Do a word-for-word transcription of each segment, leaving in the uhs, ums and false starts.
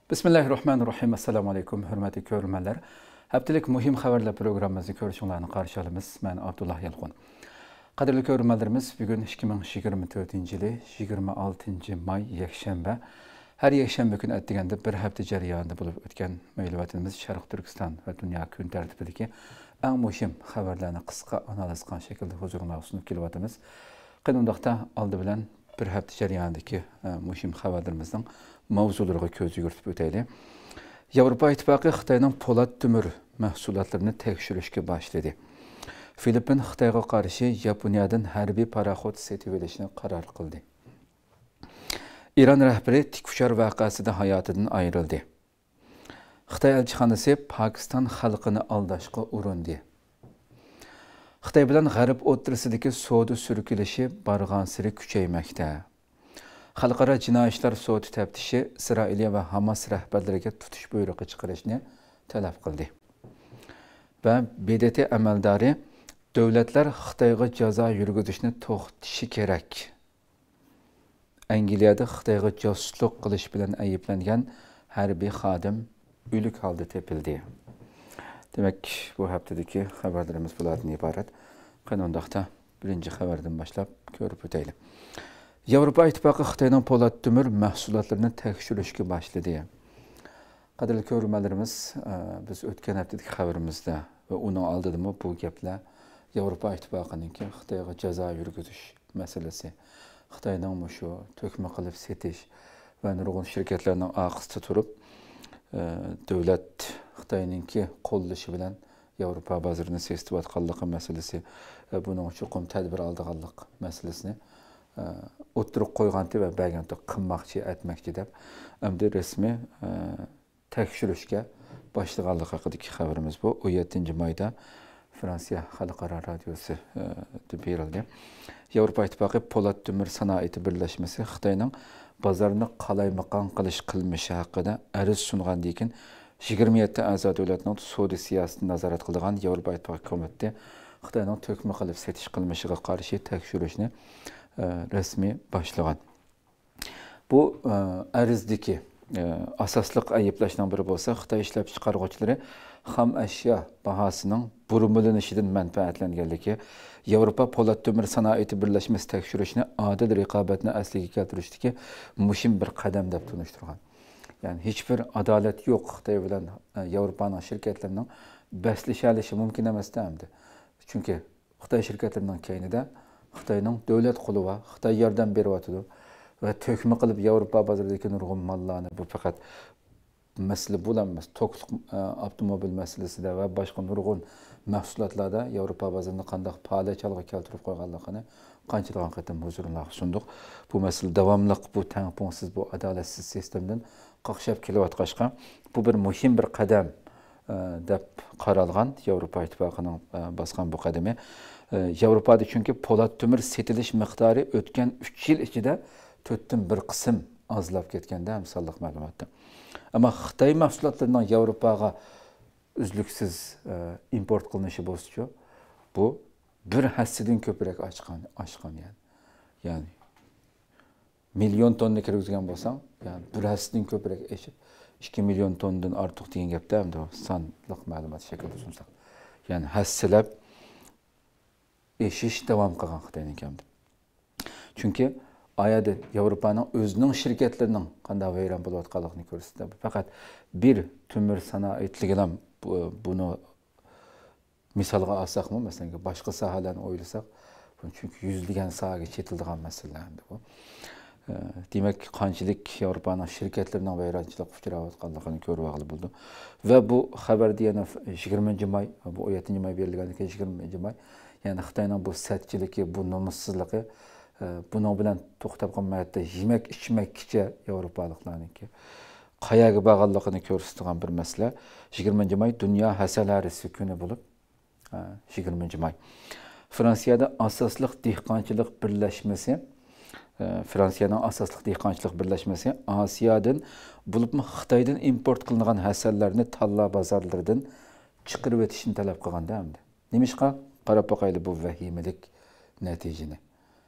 Bismillahirrahmanirrahim. Assalamu alaykum, hurmatli ko'ruvchilar. Haftalik muhim xabarlar programmamizni ko'rishinglarni qarshi olamiz. Men Abdullah Yalqon. Qadrli ko'ruvchilarimiz, bugun ikki ming yigirma to'rtinchi yil yigirma oltinchi may yakshanba. Har yakshanba kuni atdiganda bir hafta jarayonida bo'lib o'tgan ma'lumotimiz Sharq Turkiston va dunyo kun tartibidagi eng muhim xabarlarni qisqa analiz qilgan shaklda huzuringizga sunib kelyapmiz. Qanundaqda oldi bilan bir hafta jarayonidagi muhim xabarlarimizning mavzularga ko'z yugurtib o'taylik. Yevropa Ittifoqi Xitoyning po'lat temir mahsulotlarini tekshirishga boshladi. Filippin Xitoyga qarshi Yaponiyadan harbiy paraxod sotib olishni qaror qildi. Iran rahbari tikuchar voqeasida hayotidan ayrildi. Xitoy elchixonasi Pokiston xalqini aldashga urindi. Xitoy bilan G'arb o'rtasidagi savdo surkilishi bargan siri kuchaymoqda. Xalqaro jinoiy ishlar sudi taftishi Isroiliya va Hamas rahbarlariga tutish buyrug'i chiqarishni talab qildi. Va B D T amaldori davlatlar Xitoyga jazo yurgizishni to'xtatishi kerak. Angliyada Xitoyga josuslik qilish bilan ayblangan harbiy xodim o'lik holda topildi. Demak, bu haftadagi xabarlarimiz bulardan iborat. Qanundaqda birinchi xabardan boshlab ko'rib o'taylik. Yevropa Ittifoqi Xitoyning po'lat temir mahsulotlarini tekshirishga boshladi. Qadrli ko'ruvchilarimiz, biz o'tgan haftadagi xabarimizda va uning oldida bu gaplar Yevropa Ittifoqininki Xitoyga jazo yurgizish masalasi, Xitoyning shu to'kma qilib setish va nurg'un shirkatlarning orqasida turib, davlat Xitoyninki qo'llashi bilan Yevropa bozorini sesitayotganligi masalasi, buning chuqur tadbir oldiganlik masalasini o'ttirib qo'ygandi va bag'anto qilmoqchi, aytmoqchi deb endi rasmiy tekshirishga boshlaganligi haqidagi xabarimiz bu. o'n yettinchi mayda Fransiya xalqaro radiosi berildi. Yevropa Ittifoqi po'lat temir sanoati birlashmasi Xitoyning bozorni qalaymaqon qilish qilmishi haqida ariz sungandan keyin yigirma yetti a'zo davlatning savdo siyosatini nazorat qilgan Yevropa Ittifoqi komiteti Xitoyning to'kma qilib setish qilmishiga qarshi tekshirishni rasmiy boshlagan. Bu arizdagi asosliq ayblashning biri bo'lsa, Xitoy ishlab chiqaruvchilari xam ashyo bahosining burmalanishidan manfaatlanganligi, Yevropa po'lat temir sanoati birlashmasi tekshirishni adil raqobatni asliga keltirishdagi muhim bir qadam deb tunishtirgan. Ya'ni hech bir adolat yo'q Xitoy bilan Yevropaning shirkatlarining baslashishi mumkin emas endi. Chunki Xitoy shirkatlarining kaynida Xitoyning davlat qo'li va Xitoy yordam beryapti va to'kma qilib Yevropa bozoridagi nurg'un mallarni, bu faqat masala bo'lamas, to'qliq avtomobil masalasida va boshqa nurg'un mahsulotlarda Yevropa bozorini qanday faoliyatga keltirib qo'yganligini qanchadan qatam huzurlar sunduq. Bu masala davomli, bu tangpongsiz, bu adolatsiz sistemdan qaqshab kelayotganqa bu bir muhim bir qadam deb qaralgan Yevropa Ittifoqining bosgan bu qadami. Yevropada chunki po'lat temir setilish miqdori o'tgan uch yil ichida to'rtdan bir qism ozlab ketganda misolliq ma'lumotda. Ammo Xitoy mahsulotlarining Yevropaga uzluksiz import qilinishi bo'lsa, bu bir hassadan ko'proq oshgan, oshgan yani. Ya'ni million tonna kirgizgan bo'lsam, ya'ni bir hassadan ko'proq eshib ikki million tonnadan ortiq degan gapda endi sonliq ma'lumot shaklida sunsak. Ya'ni hassalab eshish davom qilgan Xitoyning kamda. Chunki ayada Yevropaning o'zining shirkatlarining qanday vayron bo'layotganligini ko'rsatadi. Faqat bir temir sanoatligidan buni misolga olsakmi, masalan, boshqa sohalarni o'ylasak, chunki yuzlagan sohaga chetiladigan masalalar bu. Demak, qanchalik Yevropaning shirkatlarining vayronchilik uchrayotganligini ko'rib olib bo'ldi. Va bu xabarda yana yigirmanchi may, bu o'n yettinchi may berilgandan keyin yigirmanchi may, ya'ni Xitoyning bu satchiligi, bu nomussizligi, buning bilan to'xtab qolmayapti. Yemak ichmakcha Yevropaliklarniki qayaga borganligini ko'rsatgan bir masala. yigirmanchi may dunyo hasalari kuni bo'lib, yigirmanchi may Fransiyada asosliq dehqonchilik birlashmasi Fransiyaning asosliq dehqonchilik birlashmasi Osiyodan bo'lib Xitoydan import qilingan hasallarni tanlov bozorlaridan chiqarib o'tishni talab qilganda hamda. Nimishqa qarab boqayli bu vahimalik natijani.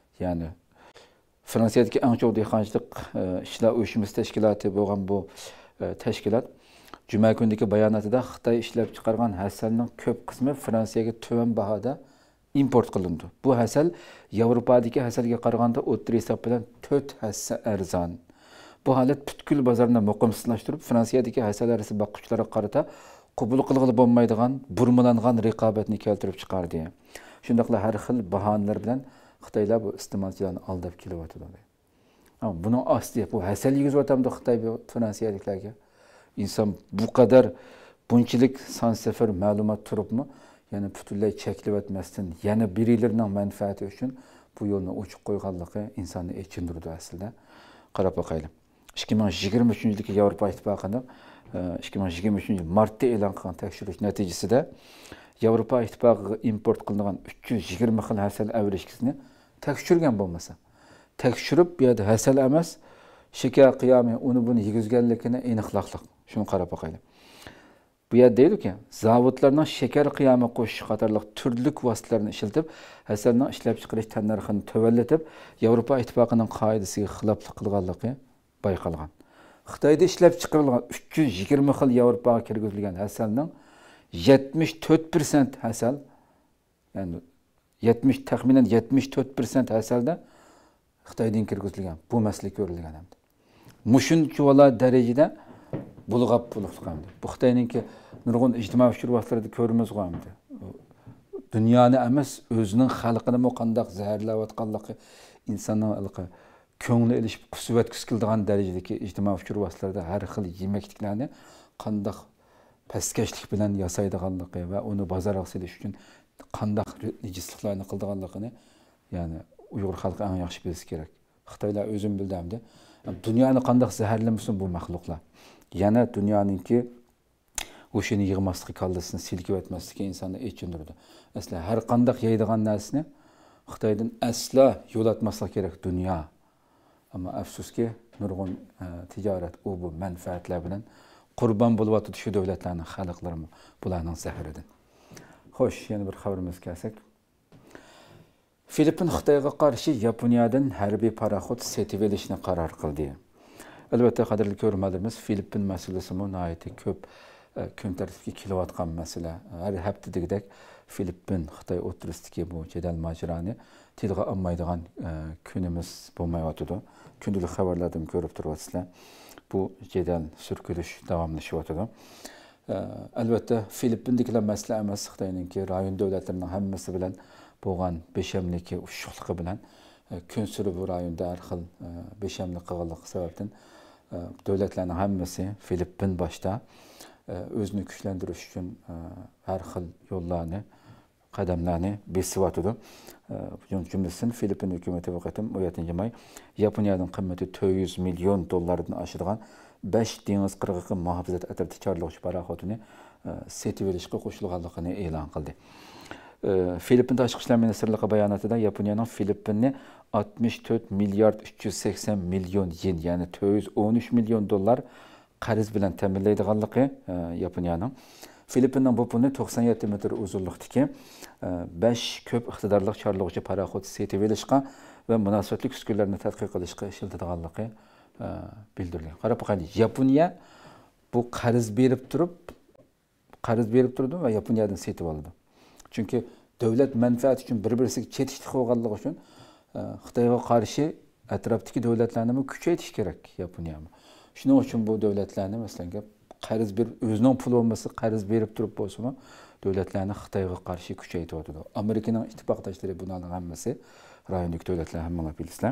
Ya'ni Fransiyadagi eng cho'q dehqonchilik ishlar uyushmasi tashkiloti bo'lgan bu tashkilot juma kunidagi bayonotida Xitoy ishlab chiqargan hasalning ko'p qismi Fransiyaga tuvan bahoda import qilindi. Bu hasal Yevropadagi hasalga qaraganda o'rta hisob bilan to'rt hassa arzon. Bu holat butkul bozorni muqimsizlashtirib, Fransiyadagi hasal arasi boquvchilarga qarata qabul qilg'ili bo'lmaydigan, burmalangan raqobatni keltirib chiqardi. Shundaqla har xil bahonalar bilan Xitoylar bu iste'molchilarni aldab kelyapti. Ama bunun asli bu hasal yig'izyotamdi Xitoy bu Fransiyaliklarga. İnsan bu kadar bunchilik son safar ma'lumot turibmi? Yani butunlay cheklab o'tmasdan yana birilarning manfaati uchun bu yo'lni ochib qo'yganligi insonni echindirdi aslida. Qarab boqaylik. ikki ming yigirma uchinchi yilgi Yevropa Ittifoqining ikki ming yigirma uchinchi yil martda e'lon qilgan tekshirish natijasida Yevropa Ittifoqiga import qilingan uch yuz yigirma xil hasal avrishkisini tekshirgan bo'lmasa, tekshirib bu yerda hasal emas, shakar qiyomi uni buni yigizganligini aniqlaqliq. Şunu qarab boqaylik. Bu yer deydi-ki, zavodlarning shakar qiyomi qo'shish qatorliq turlik vositalarni ishlatib, hasalning ishlab chiqarish tannarxini tuvallatib, Yevropa Ittifoqining qoidasiga xiloflik qilganligi bayqalgan. Xitoyda ishlab chiqarilgan uch yuz yigirma xil Yevropaga kirgizilgan hasalning yetmish to'rt foiz hasal, ya'ni yetmish taxminan yetmish to'rt foiz hasalda Xitoydan kirgizilgan. Bu masala ko'rilgan hamda. Mushuncha vola darajada bulg'ab bulg'amdi. Bu Xitoyninki nurg'un ijtimoiy fikr vositalarida ko'rimiz qo'yamdi. Dunyoni emas, o'zining xalqini mo qandoq zaharlayotganligi insonning ilqi ko'ngli ilishib qusvat kuskildigan darajadagi ijtimoiy fikr vositalarida har xil yemakliklarni qandoq pastkashlik bilan yasaydiganligi va uni bozorga solish uchun qandoq nijisliklarni qildiganligini, ya'ni Uyg'ur xalqi eng yaxshi bilishi kerak. Xitoylar o'zim bildimdi. Dunyoni qandoq zaharlamasin bu maxluqlar. Yana dunyoninki o'shini yig'masligi, kallasini silkib o'tmasligi insonni echindirdi. Asla har qandoq yeydigan narsani Xitoydan asla yo'latmaslik kerak dunyo. Ammo afsuski, nurg'un tijorat u bu manfaatlar bilan qurbon bo'lyapti shu davlatlarning xalqlari bularning zahridan. Xo'sh, yana bir xabarimiz kelsak. Filippin Xitoyga qarshi Yaponiyadan harbiy paraxod setib olishni qaror qildi. Albatta, qadrli ko'ruvchilarimiz, Filippin masalasi nihoyatda ko'p kun tartibga kelayotgan masala. Har haftadagidek Filippin Xitoy o'rtasidagi bu jadal mojaroni tilga olmaydigan kunimiz bo'lmayotdi. Kundalik xabarlardan ko'rib turibsizlar. Bu jadal surkilish davomlashyapti. Albatta, Filippindagilar masala emas, Xitoyninki rayon davlatlarining hammasi bilan bo'lgan beshamligi, ushuqligi bilan kun suri bu rayonda har xil beshamlik qilganlik sababdan davlatlarning hammasi Filippin boshda o'zini kuchlantirish uchun har xil yo'llarni, qadamlarni besyapti. Jumladan Filippin hukumati bu qatim o'n yettinchi may Yaponiyaning qiymati to'rt yuz million dollardan oshadigan besh dengiz qirg'og'i muhofazat atrofida chorlovchi paraxodini setib olishga qo'shilganligini e'lon qildi. Filippin Tashqi ishlar ministrligi bayonotida Yaponiyaning Filippinni oltmish to'rt milliard uch yuz sakson million yen, ya'ni to'rt yuz o'n uch million dollar qarz bilan ta'minlaydiganligi Yaponiyaning. Filippinning bu pulni to'qson yetti metr uzunlikdagi besh ko'p iqtidorli chorlovchi paraxod setib olishga va munosabatli uskunlarni tadqiq qilishga ishlatadiganligi bildirilgan. Qarab boqaylik, Yaponiya bu qarz berib turib, qarz berib turdi va Yaponiyadan setib oldi. Çünkü devlet menfaati için bir-birisiga chetishlik qilganligi uchun Xitoyga qarshi atrofdagi davlatlarni kuchaytirish kerak Yaponiya. Shuning uchun bu davlatlarni masalan qarz berib, o'zining puli bo'lmasa qarz berib turib bo'lsa-mu, davlatlarni Xitoyga qarshi kuchaytiradi. Amerikaning ittifoqdoshlari bularning hammasi rayondagi davlatlar hammalar bilasizlar.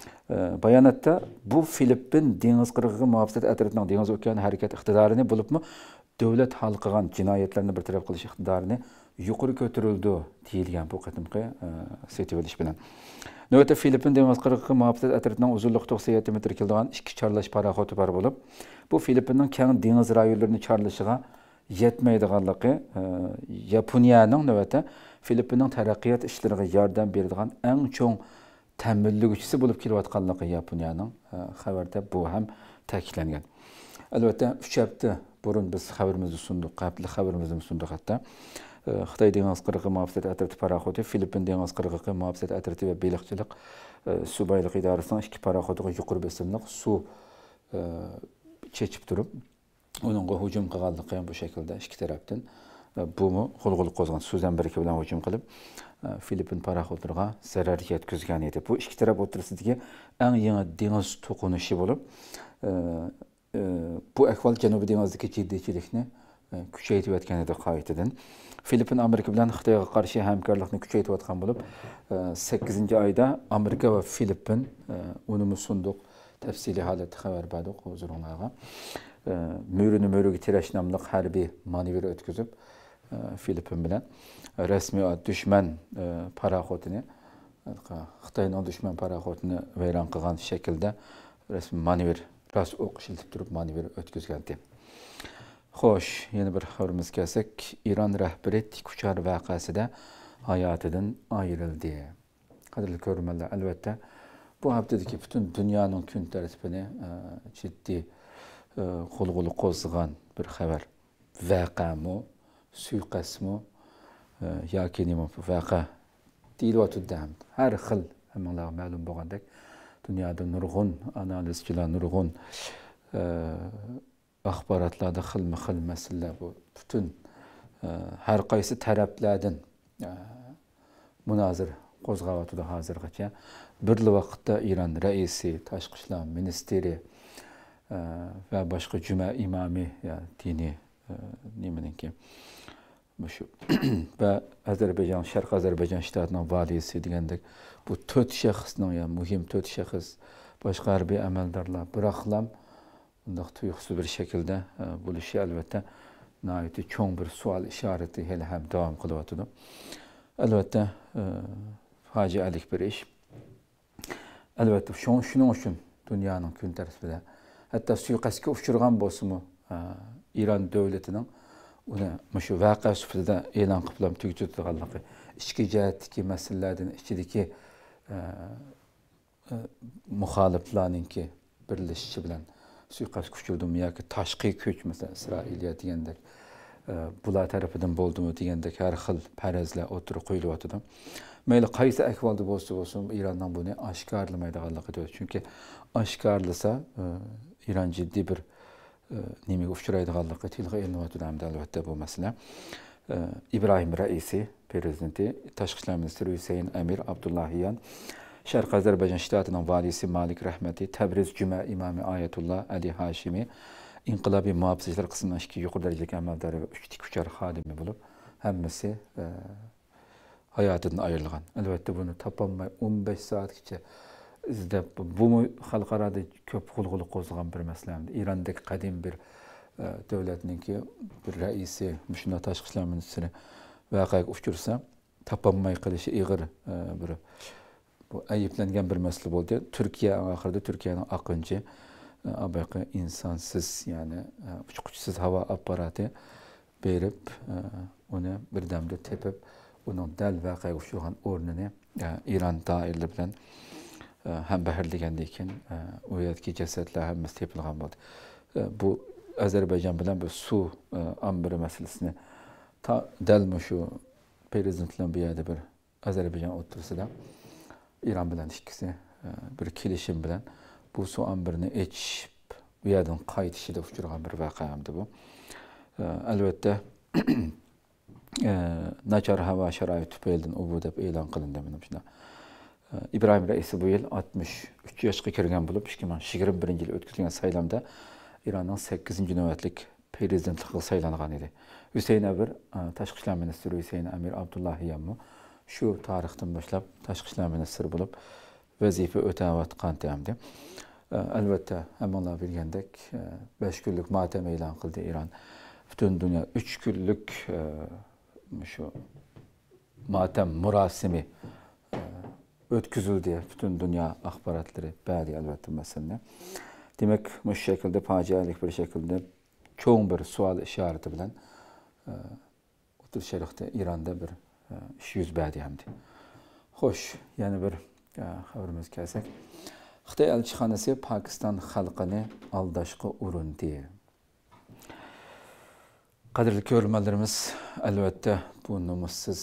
Bayonotda bu Filippin dengiz qirg'og'i muhofazat atrofining dengiz okeani harakat iqtidorini bo'libmi, davlat hal qilgan jinoyatlarni bartaraf qilish iqtidorini yuqori ko'tarildi deyilgan bu qatimqi setib olish bilan. Navbatda Filippin dengiz qirg'og'i muhofazat atrofining uzunligi to'qson yetti metr keladigan ikki chorlash paraxodi bor bo'lib, bu Filippinning keng dengiz rayonlarini chorlashiga yetmaydiganligi Yaponiyaning navbatda Filippinning taraqqiyot ishlariga yordam beradigan eng cho'ng ta'minlovchisi bo'lib kelayotganligi Yaponiyaning xabarda bu ham ta'kidlangan. Albatta uch hafta burun biz xabarimizni sundik, qabli xabarimizni sundik hatta. Xitoy dengiz qirg'og'i muhofazat atrofi paraxodi Filippin dengiz qirg'og'i muhofazat atrofi va baliqchilik suv boyliq idorasining ikki paraxodiga yuqori besimli suv chechib turib, uningga hujum qilganligi ham bu shaklda ikki tarafdan bumi qo'lg'ulib qo'zg'an Suzan biriki bilan hujum qilib, Filippin paraxotlariga zarar yetkazgan edi. Bu ikki taraf o'rtasidagi eng yangi dengiz to'qinishi bo'lib, bu ahvol Janubiy dengizdagi jiddiychilikni kuchaytirayotgan edi qaytadan. Filippin Amerika bilan Xitoyga qarshi hamkorlikni kuchaytirayotgan bo'lib, sakkizinchi oyda Amerika va Filippin unimi sunduq tafsiliy holatda xabar berdi huzurlarga. Mo'rini mo'riga tirash nomli harbiy manevr o'tkazib, Filippin bilan rasmiy dushman paraxotini, Xitoyning dushman paraxotini vayron qilgan shaklda rasmiy manevr ras o'q ishlatib turib manevr o'tkazgandi. Xo'sh, yana bir xabarimiz kelsak, Iran rahbari Tikuchar voqeasida hayotidan ayrildi. Qadrli ko'ruvchilar, albatta bu haftadagi butun dunyoning kun tartibini jiddiy qo'lg'uli qo'zg'agan bir xabar. Vaqami, suiqasmi yoki nima vaqa deyilyotdi. Har xil hammalarga ma'lum bo'lgandek, dunyoda nurg'un analizchilar, nurg'un axborotlarda xilma-xil masalalar bu butun har qaysi taraflardan munozir qo'zg'ayotdi hozirgacha. Birli vaqtda Iran raisi, tashqi ishlar ministri va boshqa juma imomi ya diniy nimaninki shu va Ozarbayjon, Sharq Ozarbayjon shtatining valisi degandek bu to'rt shaxsning ya muhim to'rt shaxs boshqa harbiy amaldorlar biroqlam undaq tuyuqsiz bir shaklda bo'lishi albatta nihoyatda cho'ng bir savol ishorati hali ham davom qilyotdi. Albatta fojialik bir ish. Albatta shuning uchun dunyoning kun tartibida hatto suiqasdga uchragan bo'lsa-mu Iran davlatining uni shu voqea sifatida e'lon qilib tugatganligi ichki jihatdagi masalalardan ichidagi muxoliflarningki birlashishi bilan suiqasd kuchildimi yoki tashqi kuch masalan Isroiliya degandek bular tarafidan bo'ldimi degandek har xil farazlar o'tirib qo'yilyotdi. Mayli qaysi ahvolda bo'lsa bo'lsin Irandan buni oshkorlamaydiganligi. Chunki oshkorlasa Iran jiddiy bir nimaga uchraydiganligi tilga ilinayotdi albatta bu masala. İbrahim Raisi prezidenti, tashqi ishlar ministri Husayn Amir Abdullahiyan, Sharq Ozarbayjon shtatining valisi Malik Rahmati, Tabriz juma imomi Ayatullah Ali Hashimi, inqilobiy muhofizatchilar qismining ikki yuqori darajali amaldori va uch tikuchar xodimi bo'lib, hammasi hayotidan ayrilgan. Albatta buni topolmay o'n besh soatgacha izlab, bu xalqarada ko'p qo'lg'uli qo'zg'agan bir masala. Irondagi qadim bir davlatninki bir raisi, shunday tashqi ishlar ministri voqeaga uchursa, topolmay qilishi ig'ir bir bu ayıplangan bir masala bo'ldi. Turkiya oxirida Turkiyaning aqinchi abaqa insonsiz, ya'ni uçquchsiz havo apparati berib, uni birdamda tepib, uning dal voqeaga uchragan o'rnini Iran doiralari bilan ham baharlagandan keyin u yerdagi jasadlar hammasi tepilgan bo'ldi. Bu Ozarbayjon bilan bir suv ambiri masalasini dal shu prezidentlar bu yerda bir Ozarbayjon o'tirsida İran bilan ikkisi bir kelishim bilan bu suv ambirini echib bu yerdan qaytishida uchragan bir voqea hamdi bu. Albatta nachar havo sharoiti tufaylidan u deb e'lon qilindi mana shunda. İbrahim Raisi bu yil oltmish uch yoshga kirgan bo'lib, ikki ming yigirma birinchi yil o'tkazilgan saylovda Iranning sakkizinchi navbatlik prezidentligiga saylangan edi. Husayn Amir, tashqi ishlar ministri Husayn Amir Abdullahiyan shu tarixdan boshlab tashqi ishlar ministri bo'lib vazifa o'tayotgan hamdi. Albatta hammalar bilgandek besh kunlik motam e'lon qildi Iran. Butun dunyo uch kunlik shu motam murosimi o'tkazildi. Butun dunyo axborotlari bari albatta masalani. Demak, bu shaklda fojialik bir shaklda cho'ng bir savol ishorati bilan o'tir sharqda Ironda bir ish yuz berdi hamdi. Xo'sh, yana bir xabarimiz kelsak, Xitoy elchixonasi Pokiston xalqini aldashga urindi. Qadrli ko'ruvchilarimiz, albatta bu nomussiz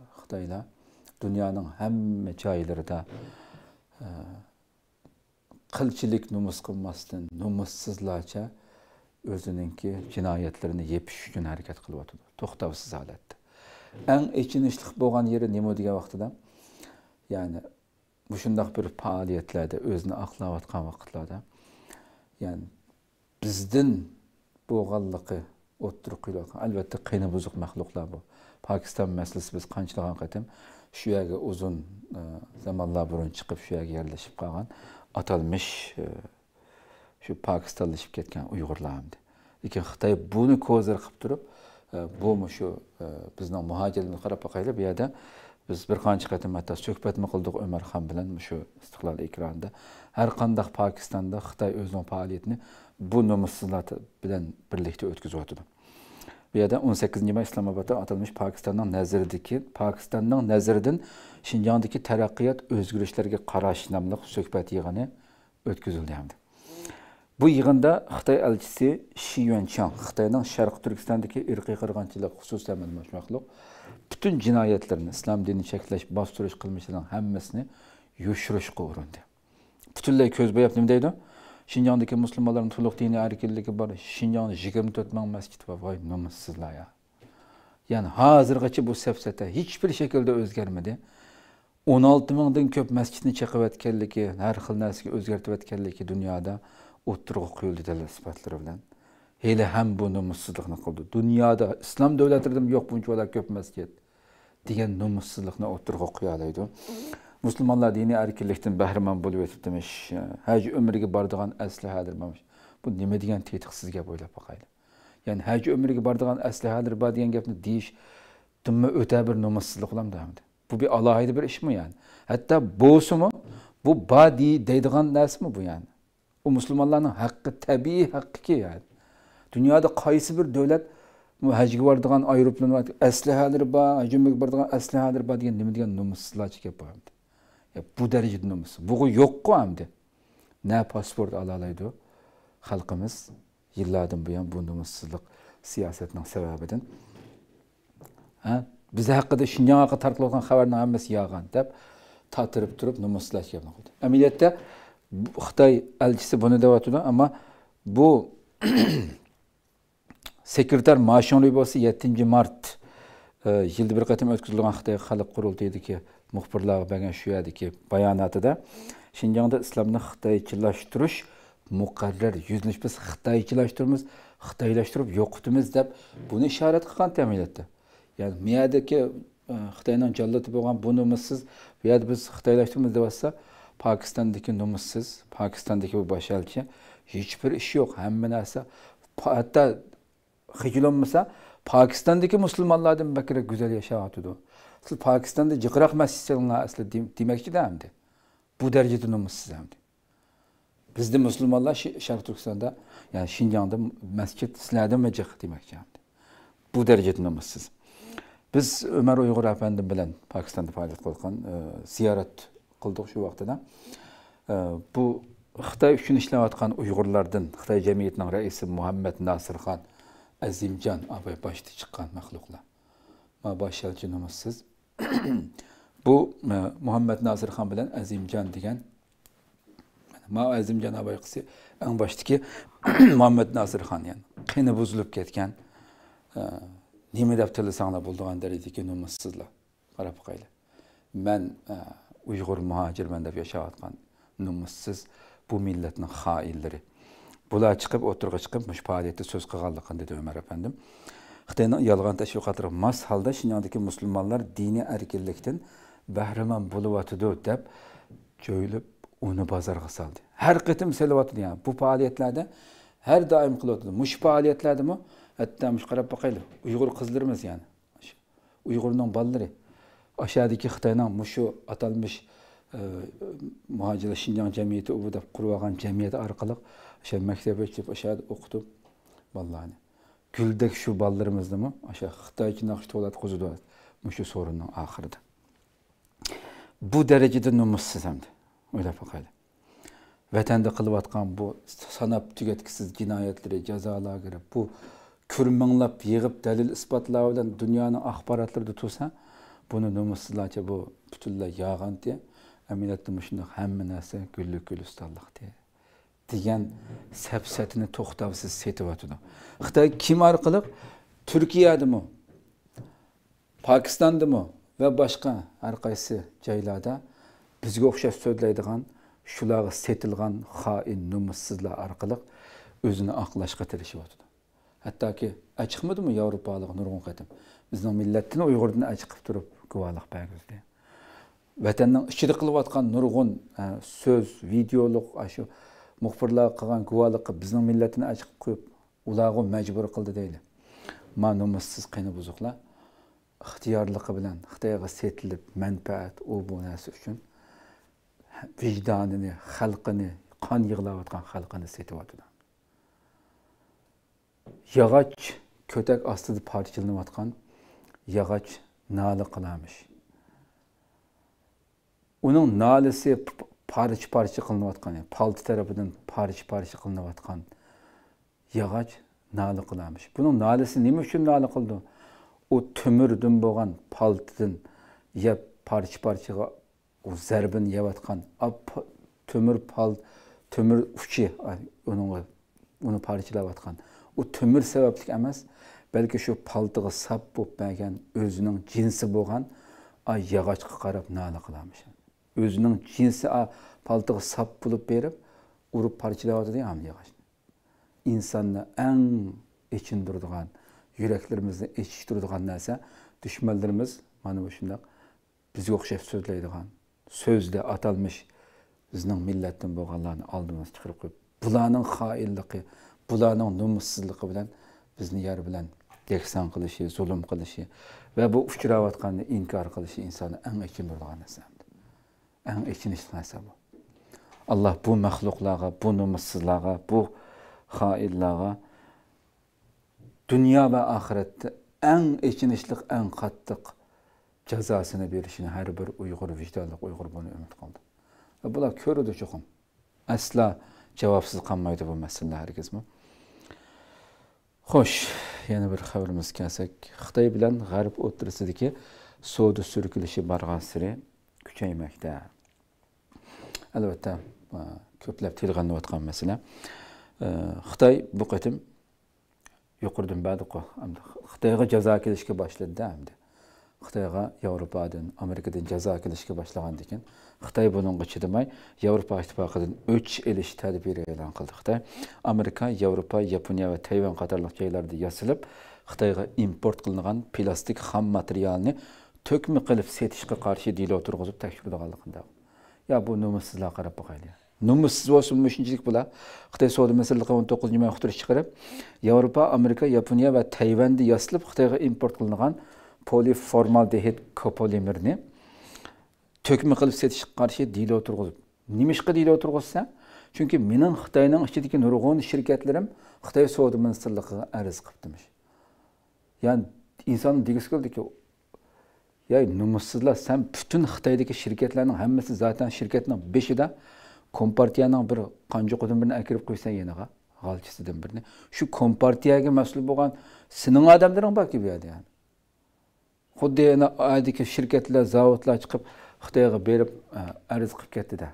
Xitoylar dunyoning hamma joylarida qilchilik nomus qilmasdan, numussizlarcha o'zininki jinoyatlarini yepish uchun harakat qilyapti. To'xtovsiz holatda. Eng ichinishli bo'lgan yeri nima degan vaqtida, ya'ni bu shundaq bir faoliyatlarda o'zini aqlayotgan vaqtlarda, ya'ni bizdan bo'lganligi o'ttirib qo'yilgan. Albatta qiyni buzuq maxluqlar bu. Pokiston masalasi biz qanchadan qatim shu yerga uzun zamonlar burun chiqib shu yerga yerlashib qolgan atalmış shu Pokistonlashib ketgan Uyg'urlardi. Lekin Xitoy buni ko'zir qilib turib, bu shu bizning muhojirlarga qarab boqaylik, bu yerda biz bir qancha qatim hatto suhbatmi qildik Umar Xon bilan shu Istiqlol ekranida. Har qanday Pokistonda Xitoy o'zining faoliyatini bu nomussizlar bilan birlikda o'tkazyapti. Bu yerda o'n sakkizinchi may Islomobodda atalmış Pokistonning nazaridagi, Pokistonning nazaridan Şinjandagi taraqqiyot o'zgarishlarga qarash nomli suhbat yig'ini o'tkazildi. Bu yig'inda Xitoy elchisi Shi Yuanchang, Xitoyning Sharq Turkistondagi irqiy qirg'inchilik, xususan mashmaqliq, bütün jinoyatlarni, islom dinini cheklash, bostirish qilmishlarining hammasini yoshirishga urindi. Butunlay ko'z bo'yab nima deydi? Şinjandagi musulmonlarning to'liq diniy erkinligi bor. Şinjanda yigirma to'rt ming masjid va voy nomussizlar ya. Ya'ni hozirgacha bu safsata hech bir shaklda o'zgarmadi. o'n olti mingdan ko'p masjidni chaqayotganligi, har xil narsaga o'zgartirayotganligi dunyoda o'ttirib qo'yildi dalil sifatlari bilan. Hali ham bu nomussizlikni qildi. Dunyoda islom davlatlarida yo'q bunchalar ko'p masjid degan nomussizlikni o'ttirib qo'yadi. Müslümanlar dini erkinlikten bahramand bo'lib o'tibdimish. Haj umriga boradigan aslahadir mana. Bu nima degan tetiqsizga bo'ylab boqaylik. Ya'ni haj umriga boradigan aslahadir bor degan gapni deyish dumma o'ta bir nomussizlik qilamdi. Bu bir alohida bir ishmi yani? Hatta bo'lsa-mu, bu badi deydigan narsami bu yani? O musulmonlarning haqqi, tabiiy haqqi yani. Dunyoda qaysi bir davlat hajga boradigan aeroplan aslahadir bor, haj umriga boradigan aslahadir bor degan nima degan nomussizlarcha gap bo'ladi. Ya bu derecede nomussuz. Bu yok hamdi. Ne pasport alalaydı halkımız yıllardan bu yan bu nomussuzluk siyasetinin sebebinden. Ha, bize hakkında Şinjan hakkında tartılılan haberin hamması yağan deyip tatırıp durup nomussuzlaş yapına koydu. Ameliyette Xitoy elçisi bunu da vatırdı ama bu sekreter Maşon Rübosu yettinchi mart yılda bir qatim o'tkazilgan Xitoy xalq qurultayidagi muxbirlar bergan shu yerdagi bayonotida Şinjanda islomni xitoychilashtirish muqarrar yuzlash biz xitoychilashtiramiz, xitoylashtirib yo'qotamiz deb buni ishorat qilgan ta'minotda. Ya'ni miyadagi Xitoyning jallati bo'lgan bu nomussiz, bu yerda biz xitoylashtiramiz debsa, Pokistondagi nomussiz, Pokistondagi bu bosh elchi hech bir ish yo'q, hamma narsa hatto hijlonmasa Pokistondagi musulmonlardan bakra go'zal yashayapti. Siz Pakistan'da jiqroq masjidlar asli demakchi-da hamdi. Bu darajada nomussiz hamdi. Bizde musulmonlar Sharq Turkistonda, yani Şinjanda masjid sizlardan majih demakchi hamdi. Bu darajada nomussiz. Biz Ömer Uyg'ur efendim bilan Pokistonda faoliyat qilgan, ziyorat qildik shu vaqtida. Bu Xitoy uchun ishlayotgan Uyg'urlardan Xitoy jamiyatining raisi Muhammad Nasirxon Azimjon abay boshda chiqqan maxluqlar. Ma boshchi nomussiz. Bu Muhammad Nasirxon bilan Azimjon degan ma Azimjon abay qisi eng boshdagi Muhammad Nasirxon yani qini buzilib ketgan nima deb tilasanglar bo'lgan darajadagi nomussizlar. Qarab qo'yinglar. Men Uyg'ur muhojirman deb yashayotgan nomussiz bu millatning xoinlari. Bular chiqib o'tirg'a chiqib mush faoliyatda so'z qilganligini dedi Ömer efendim. Xitoyning yolg'on tashviqotlari mas holda Şinjandagi musulmonlar diniy erkinlikdan bahramand bo'lyotidi deb jo'ylab uni bozorga soldi. Har qatim selyotdi yani. Bu faoliyatlarda har doim qilyotdi. Mush faoliyatlardami hatta mush qarab boqaylik. Uyg'ur qizlarimiz yani. Uyg'urning bolalari aşağıdaki Xitoyning mushu atalmış muhojirlar Şinjan jamiyati u deb qurib olgan jamiyat orqali o'sha maktabga chiqib o'shada o'qitib vallahi güldek şu ballarımızda mı? Aşağı Xitoycha naqsh to'lat qo'zidi. Mushu sorunning oxirida. Bu derecede nomussiz hamdi. O'ylab boqaylik. Vatanda qilayotgan bu sanab tugatkisiz jinoyatları, jazolarga bu kurminglab yig'ib dalil isbotlar bilan dunyoning axborotlarida tursa, buni nomussizlarcha bu butunlay yog'anti, amaliyotda shunday hamma narsa gullik gulistonlikda degan sapsatini to'xtavsiz setyapti. Xitoy kim orqali? Turkiyadimi, Pokistondami va boshqa har qaysi joylarda bizga o'xshab so'zlaydigan, shularga setilgan xoin, nomussizlar orqali o'zini oqlashga tirishyapti. Hattoki achiqmidimi Yevropalik nurg'un qatim bizning millatni Uyg'urdan achiqib turib guvohlik bergizdi. Vatanning ichida qilayotgan nurg'un so'z, videolik shu muxbirlar qilgan guvohlikqa bizning millatni achiqib qo'yib, ularga majbur qildi deydi. Ma nomussiz qiyni buzuqlar ixtiyorligi bilan Xitoyga setilib manfaat u bu narsa uchun vijdonini, xalqini, qon yig'layotgan xalqini setyapti. Yog'och ko'tak ostida parchalanayotgan yog'och nola qilarmish. Uning nolasi parcha-parcha qilinayotgan, palti tarafidan parcha-parcha qilinayotgan yog'och nola qilarmish. Buning nolasi nima uchun nola qildi? O tömürdən bo'lgan paltidan yeb parcha-parchaga o zarbini yeyotgan tömür pal tömür uchi onun uni parchalayotgan. O tömür sababli emas, balki shu paltiga sap bo'lib bergan o'zining jinsi bo'lgan ay yog'ochga qarab nola qilarmish. O'zining jinsi paltiga sap bo'lib berib, urib parchalayotdi ham yog'ochni. İnsanni eng ichindiradigan, yüreklerimizni echishtiradigan narsa dushmanlarimiz mana bu shunday bizga o'xshab so'zlaydigan, so'zda atalmış bizning millatdan bo'lganlarni oldimizga chiqarib qo'yib, bularning xoinligi, bularning nomussizligi bilan bizni yer bilan yakson qilishi, zulm qilishi va bu uchrayotganni inkor qilishi insonni eng ichindiradigan narsa. Eng ichinishli narsa bu. Allah bu maxluqlarga, bu nomussizlarga, bu xoinlarga dünya ve ahirette en ichinishli, en qattiq jazosini berishini har bir Uyg'ur, vijdonli Uyg'ur buni umid qildi. Va bular ko'rdi cho'qim. Asla javobsiz qolmaydi bu masala hargizmi. Xo'sh, yana bir xabarimiz kelsak, Xitoy bilan G'arb o'rtasidagi savdo surkilishi bargan sari kuchaymoqda. Albatta, ko'plab tilg'anayotgan masala. Xitoy bu qatim yuqoridan ba'di Xitoyga jazo kelishga boshladi hamda. Xitoyga Yevropadan, Amerikadan jazo kelishga boshlagan ekan. Xitoy buningga chidamay Yevropa ittifoqidan o'ch elish tadbiri e'lon qildi. Xitoy Amerika, Yevropa, Yaponiya va Tayvan qatorliq joylarda yasilib, Xitoyga import qilingan plastik xam materialni to'kmi qilib setishga qarshi dilo turg'izib tekshirganligida. Ya bu nomussizlar qarab boqayli. Nomussiz olsun müşinçilik bula. Xitoy savdo masalalari o'n to'qqizinchi may uqtirish chiqarib, Yevropa, Amerika, Yaponiya va Tayvanda yasilib Xitoyga import qilingan poliformaldehid kopolimerni to'kmi qilib setishga qarshi dilo turg'izib. Nimishqa dilo turg'izsa? Chunki mening Xitoyning ichidagi nurg'un shirkatlarim Xitoy savdo ministrligiga arz qilibdimish. Ya'ni inson degisi keldiki, ya nomussizlar, sen bütün Xitoydagi shirkatlarning hammasi zaten shirkatning beshida Kompartiyaning bir qanjoqidan birini akirib qo'ysa yeniga, g'alchisidan birini. Shu kompartiyaga mas'ul bo'lgan sening odamlaring borki bu yerda yani. Xuddi yana oydagi shirkatlar, zavodlar chiqib Xitoyga berib arz qilib ketdi-da.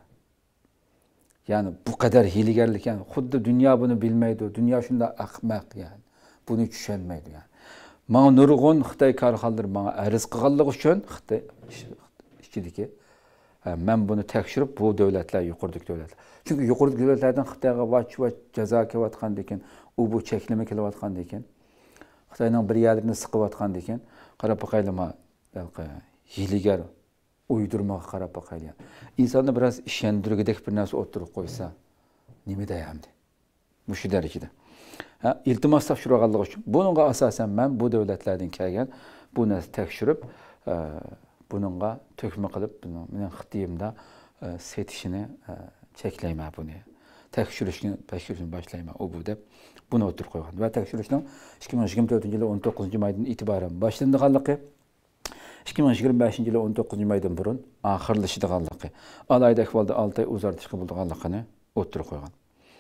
Ya'ni bu qadar hiylagarlik, yani xuddi dunyo buni bilmaydi, dunyo shunda ahmaq yani. Buni tushunmaydi yani. Mana nurg'un Xitoy korxonalari menga arz qilganligi uchun Xitoy ichidagi ben bunu tekshirib bu davlatlar, yuqoridagi davlatlar. Chunki yuqoridagi davlatlardan Xitoyga vach-vach jazo kelayotgan ekan, u bu cheklama kelayotgan ekan. Xitoyning bir yerlarini siqayotgan ekan, qarab boqaylik, balki hiylagar uydurmaga qarab boqaylik. İnsonni biraz ishondirgidek bir narsa o'tirib qo'ysa, nima deyamdi? Bu shu darajada. Ha, iltimos topshirganligi uchun buningga asosan men bu davlatlardan kelgan bu narsa tekshirib, bununla tökme qilib, mening Xitoyimda setishini cheklayman buni. Tekshirishni, tekshirishni boshlayman u bu deb buni o'tirib qo'ygan. Va tekshirishning ikki ming yigirma to'rtinchi yil o'n to'qqizinchi maydan e'tiboran boshlanganligi, ikki ming yigirma beshinchi yil o'n to'qqizinchi maydan burun oxirlashadiganligi, alayda ahvolda olti oy o'zgartirish bo'lganligini o'tirib qo'ygan.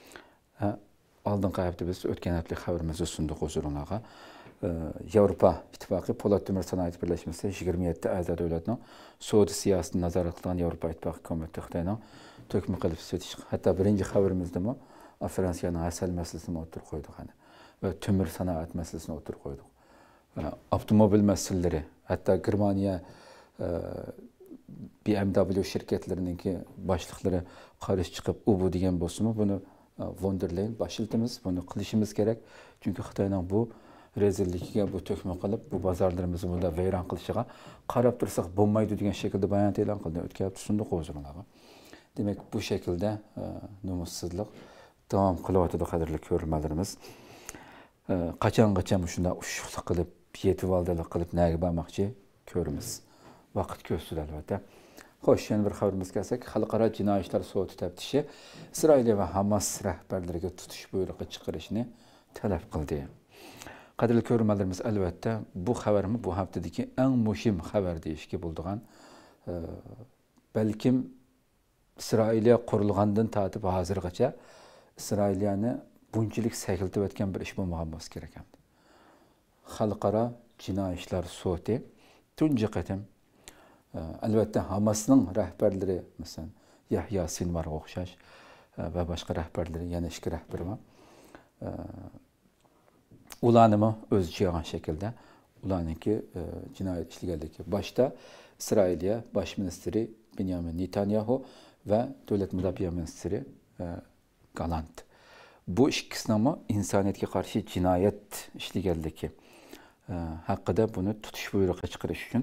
Oldingi hafta biz o'tgan hafta xabarimizni sunduq huzuringizga. Yevropa ittifoqi Po'lat temir sanoat birlashmasi yigirma yetti a'zo davlatning savdo siyosatini nazorat qilgan Yevropa ittifoqi komiteti Xitoyning to'kma qilib setish. Hatto birinchi xabarimizdami Fransiya'nın asal meselesini otur koyduk hani. Ve tümür sanaat meselesini otur koyduk. Avtomobil meseleleri, hatta Germaniya B M W şirketlerininki başlıkları karış çıkıp u bu degan bo'lsa-mu, buni von der Leyen başıltımız, bunu qilishimiz kerak. Çünkü Xitoyning bu rezilligiga, bu to'kma qilib, bu bozorlarimizni bunda vayron qilishiga qarab tursak bo'lmaydi degan shaklda bayonot e'lon qildi. O'tkazib sundiq o'zimizga. Demek bu şekilde nomussizlik devam qilyotdi, qadrli ko'rmalarimiz. Qachon-qachon shunda ushuqlik qilib, yetib qilib naga bormoqchi ko'rimiz. Vaqt ko'rsatdi albatta. Xo'sh, yana bir xabarimiz kelsak, Xalqaro jinoiy ishlar sudi taftishi Isroil va Hamas rahbarlariga tutish buyrug'i chiqarishni talab qildi. Qadrli ko'rmalarimiz, albatta bu xabarmi bu haftadagi eng muhim xabar deyishga bo'ladigan, balkim Isroiliya qurilgandan tortib hozirgacha Isroiliyani bunchalik sakiltib o'tgan bir ish bo'lmagan bo'lsa kerak. Xalqaro jinoiy ishlar sudi tunji qatim albatta Hamasning rahbarlari, masalan Yahya Sinvarga o'xshash va boshqa rahbarlari, yana ikki rahbar bor. Ularni o'z ichiga olgan shaklda ularningki jinoyat ishlaganligi. Boshda Isroiliya bosh ministri Benyamin Netanyahu ve Devlet Mudofaa ministri Galant. Bu ikkisinin insoniyatga qarshi jinoyat ishlaganligi haqida buni tutish buyrug'i chiqarish uchun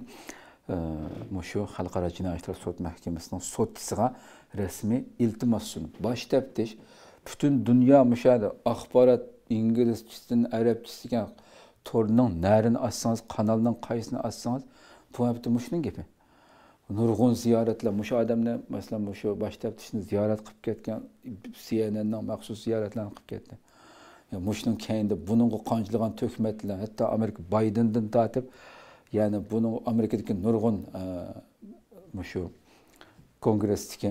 shu Xalqaro jinoiy ishlar sud mahkamasining sudchisiga rasmiy iltimos sunib, bosh taftish butun dunyo mushada axborot inglizchasidan arabchasiga torning narini açsangiz, kanalning qaysini açsangiz, bu hafta mushuning gapi. Nurg'un ziyoratlar, mushu odamni, masalan, mushu bosh taftishni ziyorat qilib ketgan, C N N'ning maxsus ziyoratlarini qilib ketdi. Ya mushuning keyinda buningga qanchagan to'kmatlar, hatto Amerika Baydendan tortib, ya'ni buni Amerikadagi nurg'un mushu kongressdagi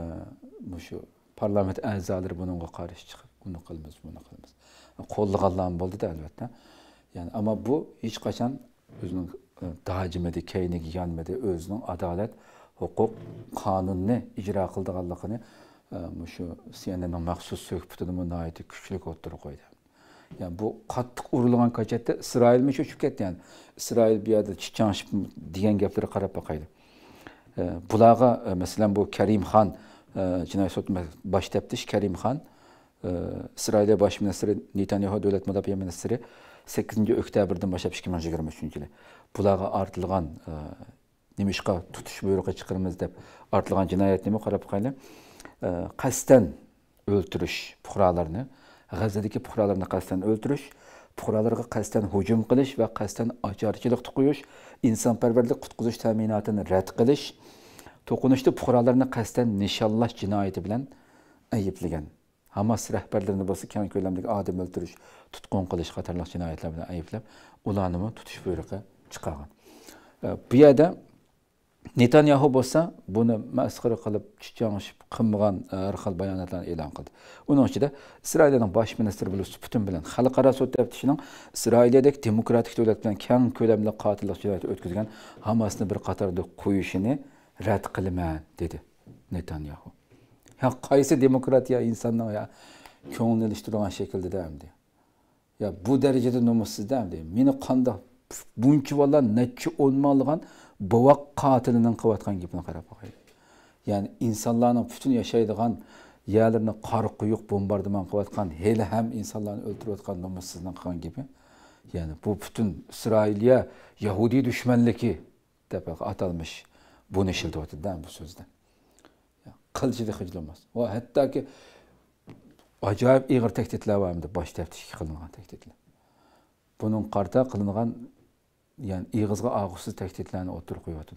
mushu parlament a'zolari buningga qarshi chiqib, buni qilamiz, buni qilamiz. Qo'llaganlar bo'ldi-da albatta. Ya'ni ammo bu hech qachon o'zining dajimidi, keyniga yanmadi, o'zining adolat, huquq, qonunni ijro qildiganligini shu C N N'ning maxsus suhbatida nihoyatda kuchli o'tirib qo'ydi. Yani bu qattiq urilgan ko'chatda Isroilmi cho'chib ketdi, yani Isroil bu yerda chiqanishib degan gaplarga qarab boqaylik. Bularga masalan bu Karimxon jinoiy sud bosh taftish Karimxon Isroil bosh ministri Netanyahu davlat mudofaa ministri sakkizinchi oktyabrdan boshlab ikki ming yigirma uchinchi yil bularga ortilgan nimishqa tutish buyrug'i chiqaramiz deb ortilgan jinoyatni qarab qo'yaylik. Qasddan o'ltirish fuqarolarni, G'azadagi fuqarolarni qasddan o'ltirish, fuqarolarga qasddan hujum qilish va qasddan ocharchilik qo'yish, insonparvarlik qutqizish ta'minotini rad qilish, to'qinishda fuqarolarni qasddan nishonlash jinoyati bilan ayblagan. Hamas rahbarlarini bo'lsa keng ko'lamdagi odam o'ldirish, tutqun qilish qatorliq jinoyatlar bilan ayblab, ularni tutish buyrug'i chiqargan. Bu yerda Netanyahu bo'lsa buni masxara qilib, chichangishib, qilmagan har xil bayonotlarni e'lon qildi. Uning ichida Isroilning bosh ministri bo'lib Putin bilan xalqaro sud taftishining Isroiliyadagi demokratik davlat bilan keng ko'lamli qotillik jinoyati o'tkazgan Hamasni bir qatorda qo'yishini rad qilaman dedi Netanyahu. Ya qaysi demokratiya insonning ya ko'nglini ilishtirgan shaklda hamdi. Ya bu darajada nomussizda hamdi. Meni qanday buncha vallar necha o'n minglagan bovoq qotilining qilayotgan gapini qarab qo'ying. Yani insanlarning butun yashaydigan yerlarini qor quyuq bombardimon qilayotgan, hali ham insonlarni o'ltirayotgan nomussizning qilgan gapi. Yani bu butun Isroiliya Yahudiy dushmanligi deb atalmish buni ishiltayotdi bu so'zda. Qilchida hijlamas. Va hattoki ajoyib ig'ir tahdidlar vardı bosh taftishga qilingan tahdidlar. Buning qarta qilingan yani ig'izga og'usiz tahdidlarni o'tirib qo'yibdi.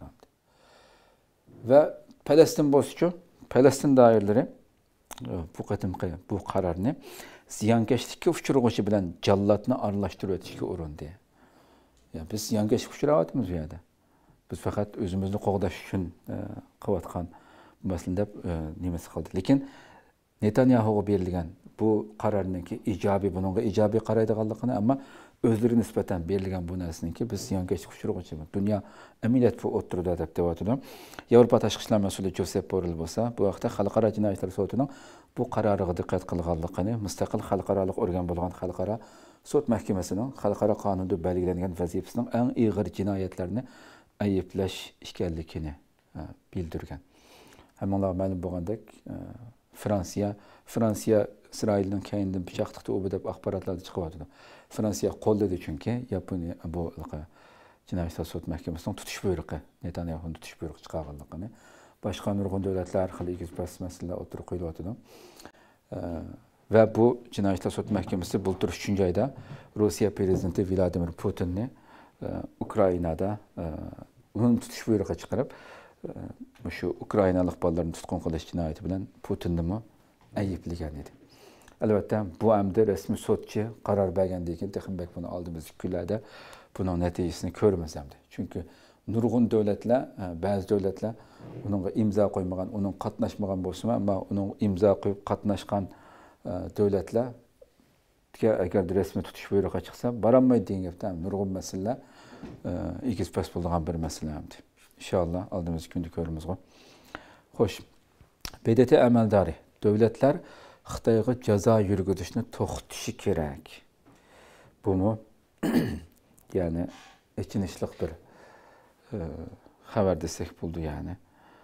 Va Falastin bo'yicha Falastin doiralari bu qatimqi bu qarorni ziyonkashlikka uchrag'uchi bilan jallodni aralashtirib o'tishga urindi. Ya biz ziyonkashlikka uchrayapmiz bu yerda. Biz faqat o'zimizni qo'g'dash uchun qilayotgan masalan deb nimasi qildi. Lekin Netanyahuga berilgan bu qarorniki ijobiy, buningga ijobiy qaraydiganligini, ammo o'zlari nisbatan berilgan bu narsaniki biz ziyonkashlik uchrag'uchi dunyo amaliyot bu o'ttirdi deb deyotdi. Yevropa tashqi ishlar mas'uli Josep Borrell bo'lsa, bu vaqtda xalqaro jinoyatlar sudining bu qaroriga diqqat qilganligini, mustaqil xalqaro organ bo'lgan xalqaro sud mahkamasining xalqaro qonunda belgilangan vazifasining eng og'ir jinoyatlarni ayblash ekanligini bildirgan. Hammalar ma'lum bo'lgandek, Fransiya, Fransiya İsrailning keyindan pichoq tiqdi u deb axborotlar chiqyapti. Fransiya qo'lladi chunki Yaponiya bu jinoyat sud mahkamasining tutish buyrug'i, Netanyahuning tutish buyrug'i chiqarganligini, boshqa nurg'un davlatlar xil egiz bas masalalar o'tirib qo'yiladi. Va bu jinoyat sud mahkamasi bultur uchinchi oyda Rossiya prezidenti Vladimir Putinni Ukrainada uning tutish buyrug'i chiqarib, shu Ukrainalik bolalarni tutqun qilish jinoyati bilan Putinni ayblagan edi. Albatta bu amda rasmiy sudchi qaror bergandan keyin texnik buni oldimiz kunlarda buning natijasini ko'ramiz hamda. Chunki nurg'un davlatlar, ba'zi davlatlar uningga imzo qo'ymagan, uning qatnashmagan bo'lsa, ammo uning imzo qo'yib qatnashgan davlatlarga agar rasmiy tutish buyrug'i chiqsa, borolmaydi degan gapda nurg'un masalalar egiz pas bo'lgan bir masala hamda. İnşallah aldığımız günde görürüz. Xo'sh, B D T amaldori davlatlar Xitoyga jazo yurgizishni to'xtatishi kerak. Bu mu? Yani ichinishlik bir xabar desek bo'ldi yani.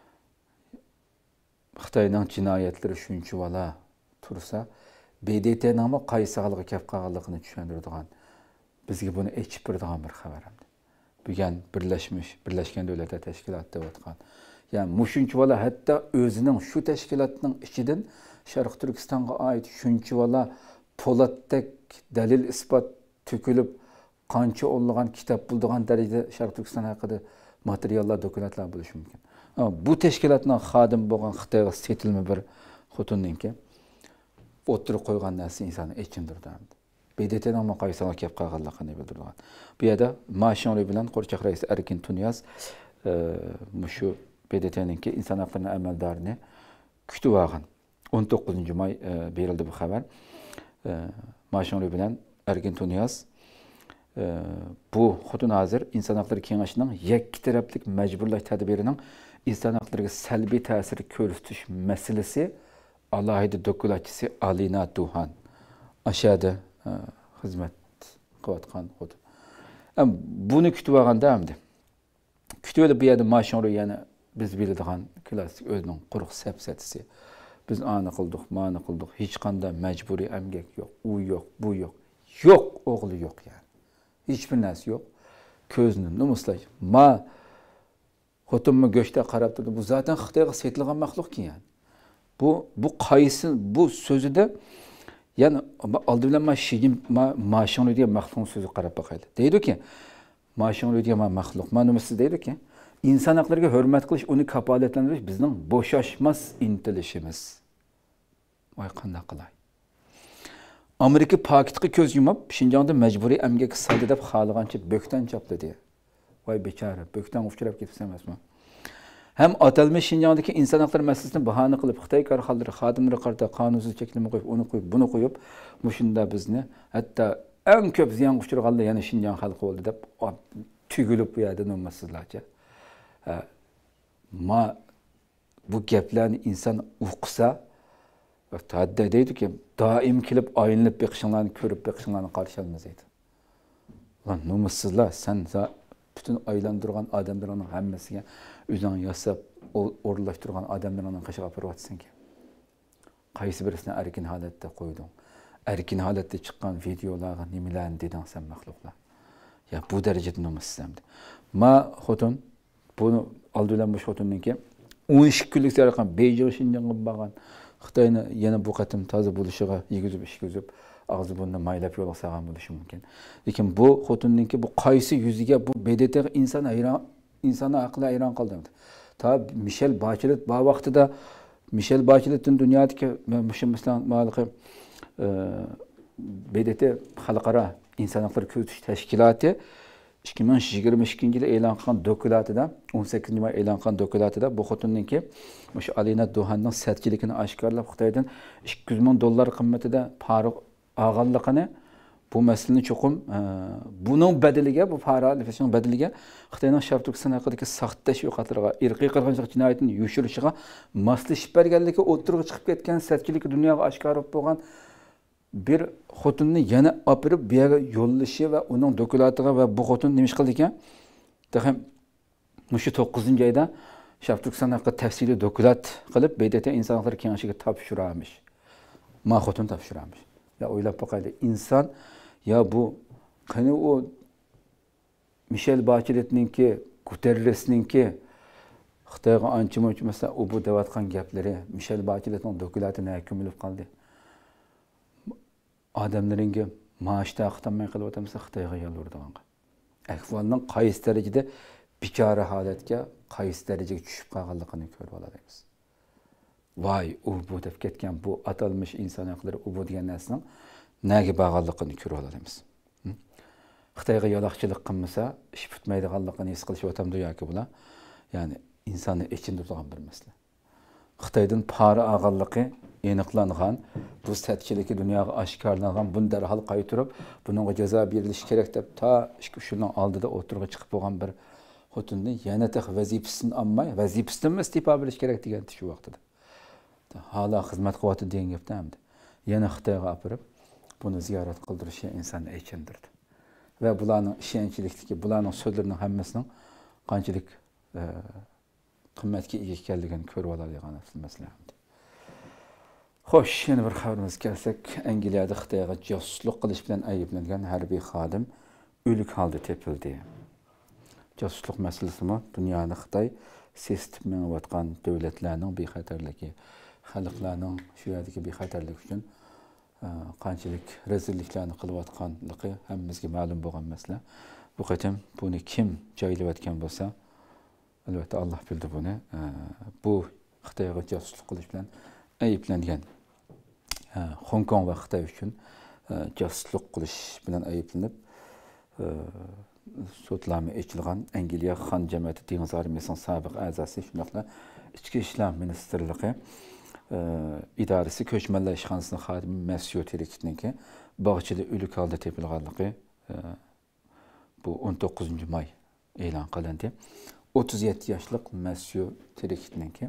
Xitoyning jinoyatlari shuncha vala tursa, B D T'ning qaysi xalqqa kelib qolganligini tushuntiradigan, bizga buni aytib beradigan bir xabar. Bugun birlashmiş, Birleşken Devletler Teşkilatı deyotgan. Yani mushuncha vala hatta o'zining shu tashkilotning ichidan Sharq Turkistonga oid shuncha vala po'latdek dalil isbot to'kilib, qancha o'nlagan kitob bo'ladigan darajada Sharq Turkiston haqida materiallar, dokumentlar bo'lishi mumkin. Ama bu tashkilotning xodim bo'lgan Xitoyga setilma bir xotinninki o'tirib qo'ygan narsa insonni ichindirdi. B D T'ning maqoyisasiga kelib qolganligini bildirgan. Bu yerda Mashonli bilan qo'rchoq rais Erkin Tunyaz shu B D T'ning inson huquqlari amaldorini kutib olgan. o'n to'qqizinchi may berildi bu xabar. Mashonli bilan Erkin Tunyaz bu xotin hozir inson huquqlari kengashining yakki taraflik majburlash tadbirining inson huquqlariga salbiy ta'sir ko'rsatish masalasi alohida dokumentchisi Alina Duhan aşağıda xizmat qilayotgan xuddi. Buni kutib olganda hamda. Kutib olib bu yerda Mashonli yana biz biladigan klassik o'zining quruq sapsatisi. Biz ani qildik, mani qildik, hech qanday majburiy emgak yo'q, u yo'q, bu yo'q. Yo'q, o'g'li yo'q yani. Hech bir narsa yo'q. Ko'zni numuslash. Ma xotinmi go'shtga qarab turdi. Bu zaten Xitoyga setilgan maxluqki yani. Bu bu qaysi bu so'zida yani oldi bilan ma shigim Mashonli degan maxluq so'zi qarab boqaylik. Deydi-ki, Mashonli degan maxluq, mana siz deydi-ki, inson huquqlariga hurmat qilish, uni kafolatlantirish bizning bo'shashmas intilishimiz. Voy qanday qilay. Amerika Pokitga ko'z yumib, Shinjongda majburiy emgak soldi deb xohlagancha bo'ktan chopladi. Voy bechora, bo'ktan uchrab ketsa emasmi? Hem atalmış Şinjan'daki insan hakları meselesini bahane kılıp Xitoy korxonalari xodimlari qarta qonunsuz cheklama qo'yib, uni qo'yib, buni qo'yib, mushunda bizni hatta eng ko'p ziyon uchirganlar yana Şinjan xalqi bo'ldi deb tugilib bu yerda nomasizlarcha. Ma bu gaplarni inson o'qisa, hadda deydi-ki, doim kelib aylanib beqishinglarni ko'rib beqishinglarni qarshi olmasaydi. Lan nomasizlar, sen bütün aylandırgan adamların hammasiga o'zing yasab o'rlashtirgan adamlarning qishiga aparavatsan ki. Qaysi birisini erkin holatda qo'yding? Erkin holatda chiqqan videolarga nimalarni deding sen maxluqlar? Ya bu darajada nomussizamdi. Ma xotin buni oldidan bu xotinniki o'n ikki kunlik sarqan Beijing Shinjongga borgan. Xitoyni yana bu qatim toza bo'lishiga yegizib ishgizib ağzı burnuna maylab yo'l olsagan bo'lishi mumkin. Lekin bu xotinninki bu qaysi yuziga bu B D T inson hayron, insonni aqli hayron qoldi. Ta Michel Bachelet bu vaqtida Michel Bachelet'in dunyodagi mushummislan ma'laqi B D T xalqaro inson huquqlari kuzatish tashkiloti ikki ming yigirma ikkinchi yilda e'lon qilgan dokumentida o'n sakkizinchi may e'lon qilgan dokumentida bu xotinninki o'sha Alina Duhanning satchiligini oshkorlab Xitoydan ikki yuz ming dollar qimmatida pariq olganligini bu masalani cho'qim buning badaliga, bu para alifasining badaliga Xitoyning Sharq Turkiston haqidagi saxt tashviqotlariga, irqiy qirg'inchilik jinoyatini yoshirishiga moslashib berganligi o'tirg'i chiqib ketgan, satchilik dunyoga oshkor bo'lgan bir xotinni yana opirib bu yerga yo'llashi va uning doklatiga va bu xotin nima ish qildi ekan? Degan mushu to'qqizinchi oyda Sharq Turkiston haqida tafsiliy doklat qilib, B D T insonlar kengashiga topshiramish. Ma xotin topshiramish. Ya o'ylab boqaylik, inson ya bu qani o Michel Bachelet'ninki, Guterres'ninki Xitoyga ancha-muncha mesela u bu deyotgan gaplari, Michel Bachelet'ning doklatini ko'milib qoldi. Odamlaringa maosh taqtamay qilib o'tamsa Xitoyga yolvordigan. Ahvolning qaysi darajada bichora holatga, qaysi darajaga tushib qolganligini ko'rib olamiz. Voy, u bu deb ketgan bu atalmış inson haqlari u bu degan narsaning nega bog'liqligini ko'rib olamiz. Xitoyga yo'laqchilik qilmasa, ish bitmaydiganligini his qilish o'tamdi yoki bular. Ya'ni insonni ichida turgan bir masala. Xitoydan para olganligi aniqlangan, bu satchiligi dunyoga oshkorlangan, buni darhol qaytirib, buningga jazo berilishi kerak deb ta shuning oldida o'tirib chiqib bo'lgan bir xotinni yana taq vazifasini olmay, vazifasidan istifa berish kerak degan shu vaqtida. Hala xizmat qilyapti degan gapda hamda. Yana Xitoyga olib buni ziyorat qildirishi insonni ichindirdi. Ve bularning ishonchlikligi, bularning so'zlarining hammasining qanchalik qimmatga ega ekanligini ko'rib oladigan masala. Xo'sh, yana bir xabarimiz kelsak, Angliyada Xitoyga josuslik qilish bilan ayblangan harbiy xodim o'lik holda tepildi. Josuslik masalasimi dunyoni Xitoy sesitib menayotgan davlatlarning bexatarligi, xalqlarning shu yerdagi bexatarligi uchun qanchalik rezilliklarni qilayotganligi hammamizga ma'lum bo'lgan masala. Bu qatam buni kim joylayotgan bo'lsa, albatta Alloh bildi buni. Bu Xitoyga josuslik qilish bilan ayblangan Hong Kong va Xitoy uchun josuslik qilish bilan ayblanib sudlama ochilgan Angliya Xon jamiyati dengiz armiyasining sobiq a'zosi, shundaqla ichki ishlar ministrligi idorasi ko'chmanlar ishxonasining xodimi Matthew Tirikitniki bog'chada o'lik holda tepilganligi bu o'n to'qqizinchi may e'lon qilindi. o'ttiz yetti yoshlik Matthew Tirikitniki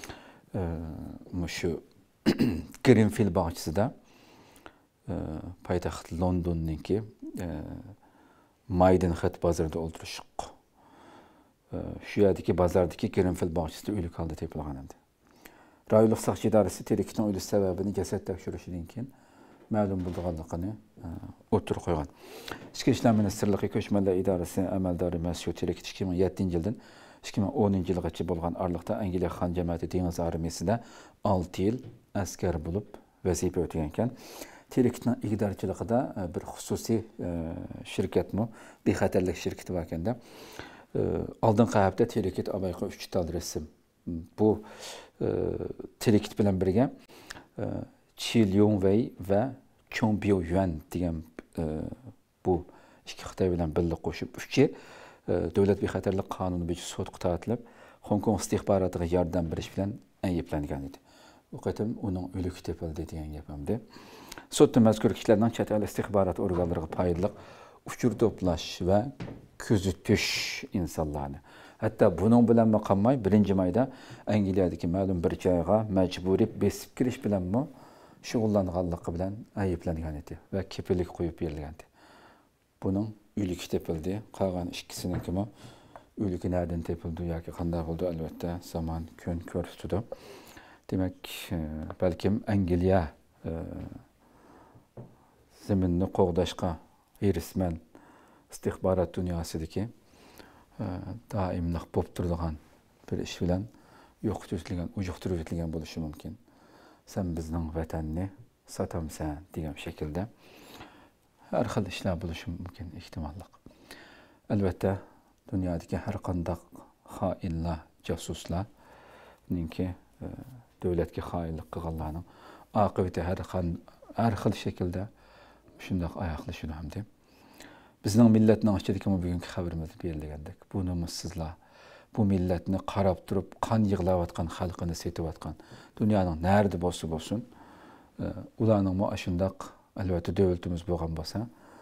shu Greenfield bog'chisida poytaxt Londonniki Maidenhead bozorida o'ltirishib shu yerdagi bozordagi Greenfield bog'chisida o'lik holda tepilgan edi. Rayonluq saqchi idorasi Tirikitning o'lish sababini jasad tekshirishidan keyin ma'lum bo'lganligini o'tirib qo'ygan. Ichki ishlar ministrligi ko'chmanlar idorasi amaldori Matthew Tirikit ikki ming yettinchi yildan ikki ming o'ninchi yilgacha bo'lgan oraliqda Angliya Xon jamiyati dengiz armiyasida olti yil askar bo'lib vazifa o'tagan ekan. Tirikitning igdorchiligida bir xususiy shirkatmi, bexatarlik shirkati bor ekanda. Oldingi hafta Tirikit abayqa uch tal rasm. Bu Tirikit bilan birga Chi Lyong-wei va Chong Biu-yuan degan bu ikki Xitoy bilan birlik qo'shib uchi davlat bexatarlik qonuni bo'yicha sudga tortilib, Hong Kong istixborotiga yordam berish bilan ayblangan edi. Bu qatam uning o'ligi tepildi degan gap hamda. Sudda mazkur kishilarning chet el istixborot organlariga foydali uchur to'plash va kuzatish insonlarni. Hatta bunun bilan qolmay birinchi mayda Angliyadagi ma'lum bir joyga majburiy besib kirish bilan mo shug'ullanganligi bilan ayblangan edi va kepillik qo'yib berilgan edi. Buning o'ligi tepildi. Qolgan ikkisiniki mo o'ligi nereden tepildi yoki qanday bo'ldi albatta zamon kun ko'rsatadi. Demak, balkim Angliya zaminni qo'g'dashga erisman istixborot dunyosidagi doimliq bo'lib turadigan bir ish bilan yo'qotilgan, ujuqtirilgan bo'lishi mumkin. Sen bizning vatanni sotamsan degan shaklda har xil ishlar bo'lishi mumkin ehtimolliq. Albatta dunyodagi har qanday xoinlar, jasuslarninki davlatga xoinlik qilganlarning oqibati har har xil shaklda shunday oyoqlashadi hamda. Bizning millatning ichidagi bugungi xabarimiz berilgandek, bu nomussizlar, bu millatni qarab turib, qon yig'layotgan xalqini setayotgan, dunyoning nerede bo'lsa bo'lsin, ularning mo shunday albatta davlatimiz bo'lgan bo'lsa,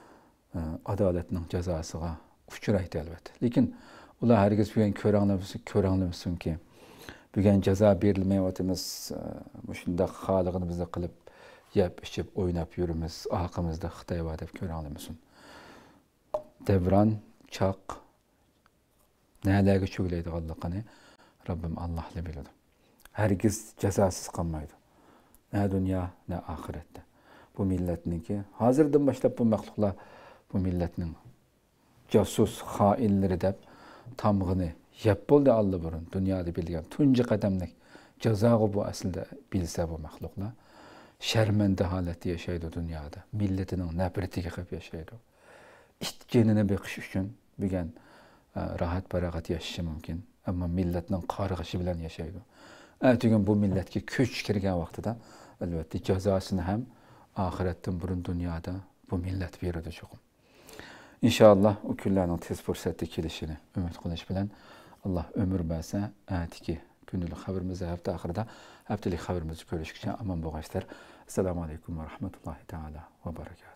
adolatning jazosiga uchraydi albatta. Lekin ular hargiz bugun ko'ranglamasa, ko'ranglamsinki, bugun jazo berilmayotimiz, shunda xalig'ini bizda qilib, yeb, ichib, o'ynab yurimiz, oqimizda Xitoy va deb ko'ranglamasin. Devran, chaq, nelarga cho'glaydiganligini Rabbim Allohla biladi. Hargiz jazosiz qolmaydi. Ne dünya, ne ahirette. Bu milletninki, hazırdan başlap bu məxluqlar bu milletinin casus, hainleri deb tamğını yep boldu allı burun. Dünyada bilgen tuncu qadamlik cazağı bu aslında bilse bu məxluqlar. Şərməndə haleti yaşaydı dünyada. Milletinin nəbretiga qilib yaşaydı. İt genine beqish uchun bilgen rahat baraqat yaşaşı mümkün. Ama milletinin qargışı bilen yaşaydı. Ertugün bu milletki köç kirgen vaqtida elbette cezasını hem ahiretten burun dünyada bu millet verirdi çoğum. İnşallah o küllerinin tez fırsatı kilişini ümit kılıç bilen Allah ömür verse ertiki günlük haberimizi hafta ahırda haftalık haberimizi görüşürken aman boğaçlar. Esselamu Aleyküm ve Rahmetullahi Teala ve Berekatuhu.